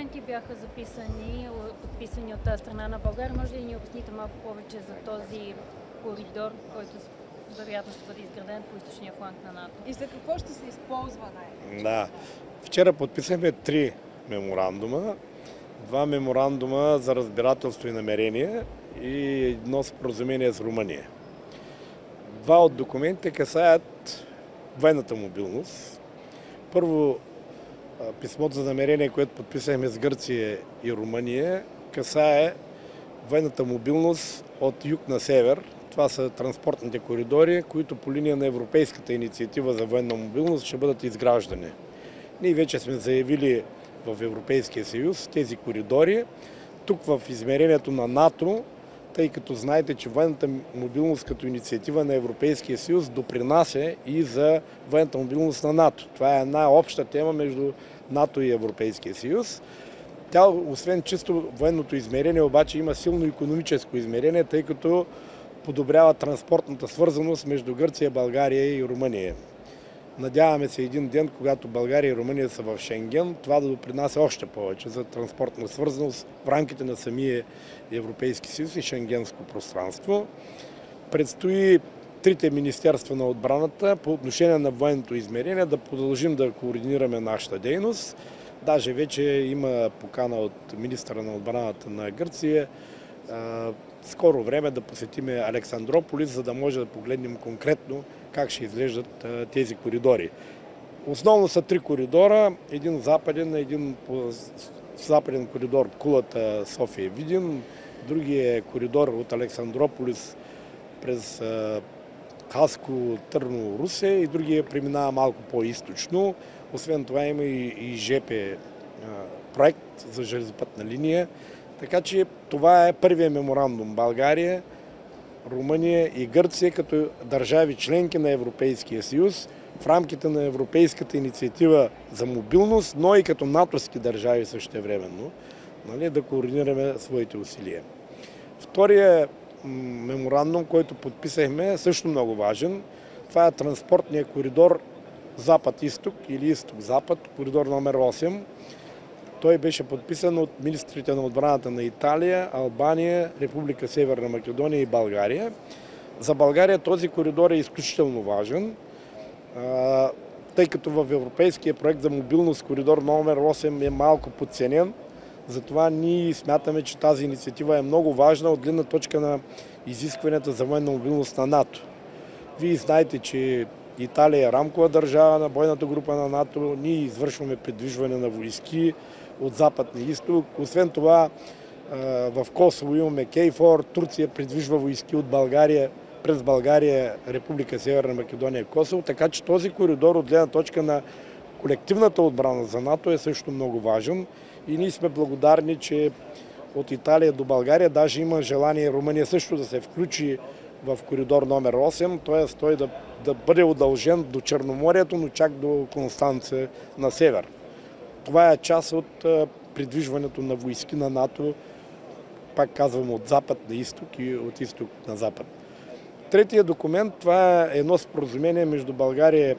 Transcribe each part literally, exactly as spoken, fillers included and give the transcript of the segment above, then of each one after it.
документи бяха записани, подписани от тази страна на България? Може ли да ни обясните малко повече за този коридор, който вероятно ще бъде изграден по източния фланг на НАТО? И за какво ще се използва най-вече? Да. Вчера подписахме три меморандума. Два меморандума за разбирателство и намерение и едно споразумение с Румъния. Два от документите касаят военната мобилност. Първо, писмото за намерение, което подписахме с Гърция и Румъния, касае военната мобилност от юг на север. Това са транспортните коридори, които по линия на Европейската инициатива за военна мобилност ще бъдат изграждани. Ние вече сме заявили в Европейския съюз тези коридори. Тук в измерението на НАТО, тъй като знаете, че военната мобилност като инициатива на Европейския съюз допринася и за военната мобилност на НАТО. Това е една обща тема между НАТО и Европейския съюз. Тя, освен чисто военното измерение, обаче има силно икономическо измерение, тъй като подобрява транспортната свързаност между Гърция, България и Румъния. Надяваме се един ден, когато България и Румъния са в Шенген, това да допринася още повече за транспортна свързаност в рамките на самия Европейски съюз и шенгенско пространство. Предстои трите министерства на отбраната по отношение на военното измерение да продължим да координираме нашата дейност. Даже вече има покана от министъра на отбраната на Гърция скоро време да посетиме Александрополис, за да може да погледнем конкретно как ще изглеждат тези коридори. Основно са три коридора, един западен, един западен коридор Кулата, София, Видин, другия коридор от Александрополис през Хаско, Търново, Русе и другия преминава малко по-източно. Освен това има и ЖП проект за железопътна линия. Така че това е първият меморандум. България, Румъния и Гърция като държави членки на Европейския съюз в рамките на Европейската инициатива за мобилност, но и като натовски държави същевременно, нали, да координираме своите усилия. Втория меморандум, който подписахме, е също много важен. Това е транспортния коридор Запад-Изток или Изток-Запад, коридор номер осем. Той беше подписан от министрите на отбраната на Италия, Албания, Република Северна Македония и България. За България този коридор е изключително важен, тъй като в европейския проект за мобилност коридор номер осем е малко подценен. Затова ние смятаме, че тази инициатива е много важна от гледна точка на изискванията за военна мобилност на НАТО. Вие знаете, че Италия е рамкова държава на бойната група на НАТО. Ние извършваме придвижване на войски от запад на изток. Освен това, в Косово имаме Кейфор, Турция придвижва войски от България, през България, Република Северна Македония и Косово. Така че този коридор от гледна точка на колективната отбрана за НАТО е също много важен. И ние сме благодарни, че от Италия до България даже има желание Румъния също да се включи в коридор номер осем, т.е. той да, да бъде удължен до Черноморието, но чак до Констанца на север. Това е част от придвижването на войски на НАТО, пак казвам, от запад на изток и от изток на запад. Третия документ, това е едно споразумение между България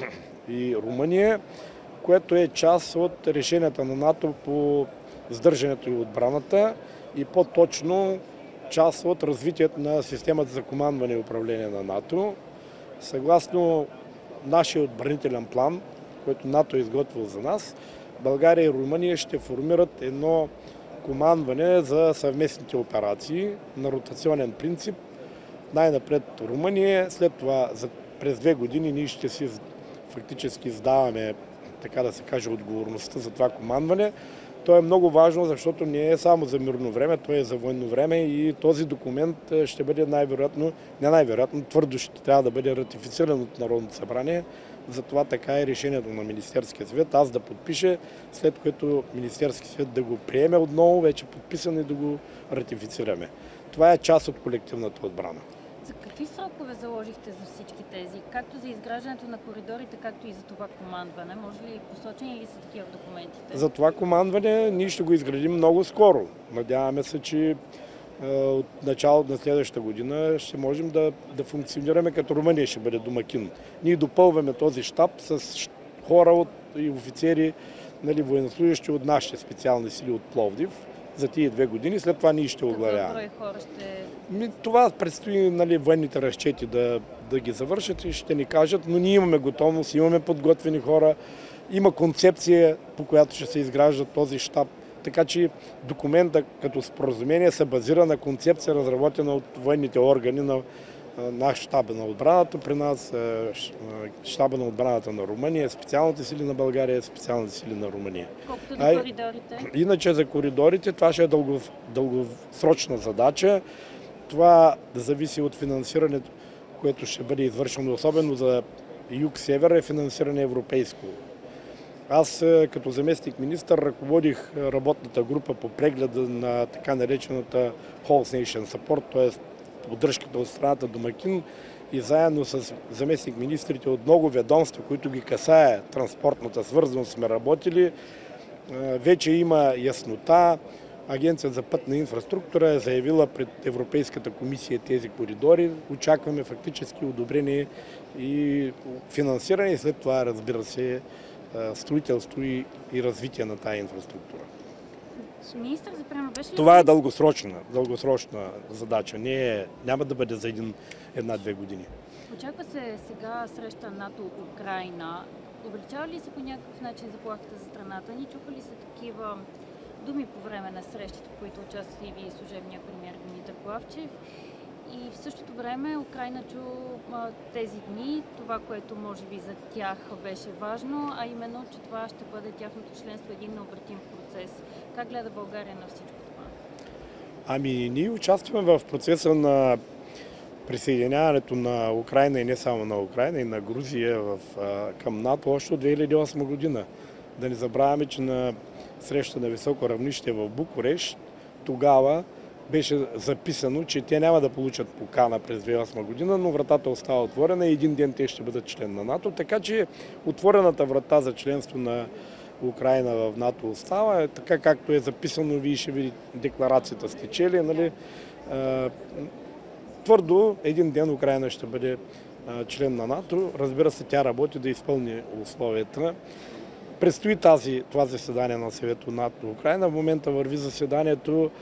и Румъния, което е част от решенията на НАТО по сдържането и отбраната и по-точно част от развитието на системата за командване и управление на НАТО. Съгласно нашия отбранителен план, който НАТО е изготвил за нас, България и Румъния ще формират едно командване за съвместните операции на ротационен принцип. Най-напред Румъния, след това за, през две години ние ще си фактически сдаваме, така да се каже, отговорността за това командване. То е много важно, защото не е само за мирно време, то е за военно време и този документ ще бъде най-вероятно, не най-вероятно, твърдо ще трябва да бъде ратифициран от Народното събрание. Затова така е решението на Министерския съвет. Аз да подпиша, след което Министерския съвет да го приеме отново, вече подписано и да го ратифицираме. Това е част от колективната отбрана. За какви срокове заложихте за всички тези? Както за изграждането на коридорите, както и за това командване? Може ли посочени ли са такива в документите? За това командване ние ще го изградим много скоро. Надяваме се, че от началото на следващата година ще можем да, да функционираме като Румъния ще бъде домакин. Ние допълваме този щаб с хора от, и офицери нали, военнослужащи от нашите специални сили от Пловдив за тия две години. След това ние ще оглавяваме. Какъв брой хора ще... Ми, това предстои, нали, военните разчети да, да ги завършат и ще ни кажат, но ние имаме готовност, имаме подготвени хора, има концепция, по която ще се изгражда този щаб. Така че документа като споразумение се базира на концепция, разработена от военните органи на наш щаба на отбраната, при нас щаба на отбраната на Румъния, специалните сили на България, специалните сили на Румъния. Колкото до коридорите? Иначе за коридорите това ще е дългов, дългосрочна задача. Това да зависи от финансирането, което ще бъде извършено, особено за юг-север, е финансиране европейско. Аз като заместник министър ръководих работната група по прегледа на така наречената Whole Nation Support, т.е. поддръжката от страната домакин, и заедно с заместник министрите от много ведомства, които ги касае транспортната свързаност, сме работили. Вече има яснота. Агенцията за пътна инфраструктура е заявила пред Европейската комисия тези коридори. Очакваме фактически одобрение и финансиране и след това, разбира се, строителство и, и развитие на тази инфраструктура. Министър, за пример, беше ли... Това е дългосрочна, дългосрочна задача. Не е, няма да бъде за един, една-две години. Очаква се сега среща НАТО-Украйна. Увеличава ли се по някакъв начин заплахата за страната ни? Чуха ли се такива думи по време на срещите, в които участват и вие, служебния премиер Димитър Главчев? И в същото време Украйна чу а, тези дни това, което може би за тях беше важно, а именно, че това ще бъде тяхното членство един необратим процес. Как гледа България на всичко това? Ами, ние участваме в процеса на присъединяването на Украйна и не само на Украйна, и на Грузия в, а, към НАТО още от две хиляди и осма година. Да не забравяме, че на среща на високо равнище в Букурещ тогава беше записано, че те няма да получат покана през две хиляди и осма година, но вратата остава отворена и един ден те ще бъдат член на НАТО. Така че отворената врата за членство на Украйна в НАТО остава, така както е записано, вие ще видите декларацията сте чели, нали? Твърдо един ден Украйна ще бъде член на НАТО. Разбира се, тя работи да изпълни условията. Предстои тази, това заседание на съвето НАТО-Украйна. В момента върви заседанието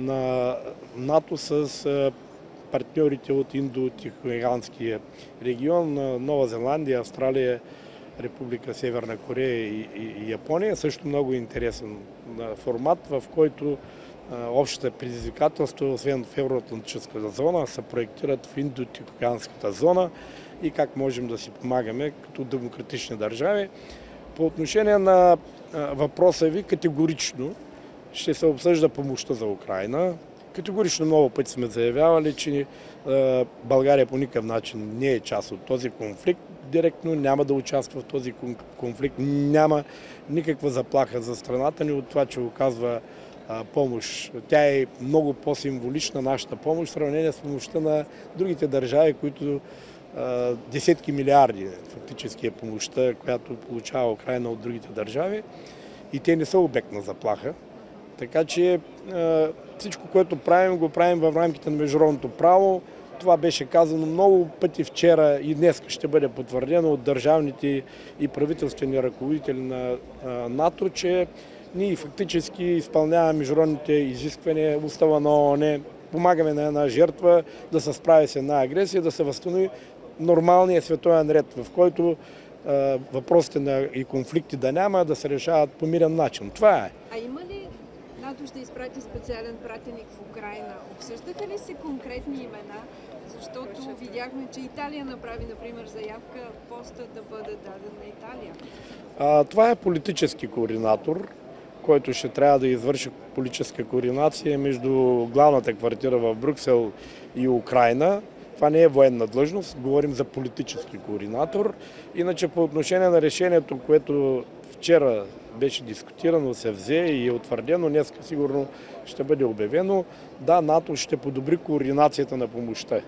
на НАТО с партньорите от Индо-Тихоокеанския регион, Нова Зеландия, Австралия, Република Северна Корея и, и, и Япония. Също много интересен формат, в който а, общите предизвикателства, освен в Евроатлантическата зона, се проектират в Индо-Тихоокеанската зона и как можем да си помагаме като демократични държави. По отношение на а, въпроса ви, категорично ще се обсъжда помощта за Украйна. Категорично много пъти сме заявявали, че а, България по никакъв начин не е част от този конфликт. Директно няма да участва в този конфликт. Няма никаква заплаха за страната ни от това, че оказва а, помощ. Тя е много по-символична, нашата помощ, в сравнение с помощта на другите държави, които а, десетки милиарди фактически е помощта, която получава Украйна от другите държави. И те не са обект на заплаха. Така че а, всичко, което правим, го правим в рамките на международното право. Това беше казано много пъти вчера и днес ще бъде потвърдено от държавните и правителствени ръководители на НАТО, че ние фактически изпълняваме международните изисквания, устава на ООН, помагаме на една жертва да се справи с една агресия, да се възстанови нормалния световен ред, в който а, въпросите на и конфликти да няма, да се решават по мирен начин. Това е. А има ли НАТО ще изпрати специален пратеник в Украйна? Обсъждаха ли се конкретни имена? Защото видяхме, че Италия направи, например, заявка поста да бъде даден на Италия. А, това е политически координатор, който ще трябва да извърши политическа координация между главната квартира в Брюксел и Украйна. Това не е военна длъжност, говорим за политически координатор. Иначе по отношение на решението, което вчера беше дискутирано, се взе и е утвърдено, днес сигурно ще бъде обявено. Да, НАТО ще подобри координацията на помощта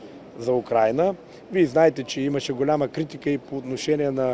за Украйна. Вие знаете, че имаше голяма критика и по отношение на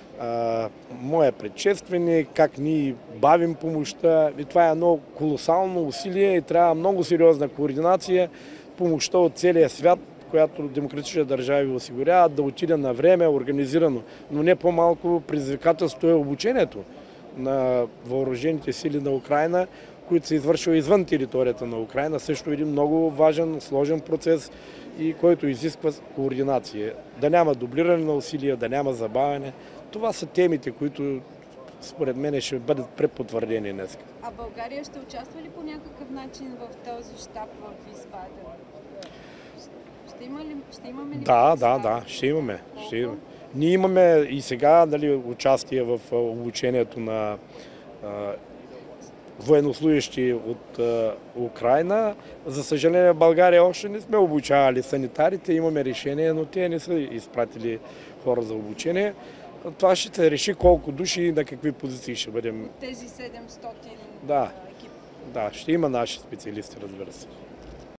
а, моя предшественик, как ние бавим помощта. И това е едно колосално усилие и трябва много сериозна координация. Помощта от целия свят, която демократичните държави осигуряват, да отиде на време, организирано. Но не по-малко предизвикателство е обучението на въоръжените сили на Украйна, които се извършва извън територията на Украйна. Също един много важен, сложен процес и който изисква координация. Да няма дублиране на усилия, да няма забавяне. Това са темите, които според мен ще бъдат препотвърдени днес. А България ще участва ли по някакъв начин в този щаб в Висбаден? Ще, има ли, ще имаме ли? Да, да, да, ще имаме. Ще имаме. Ние имаме и сега, нали, участие в обучението на а, военнослужащи от а, Украйна. За съжаление, в България още не сме обучавали санитарите, имаме решение, но те не са изпратили хора за обучение. Това ще се реши колко души и на какви позиции ще бъдем. Тези седемстотин Да, екипа. да, ще има наши специалисти, разбира се.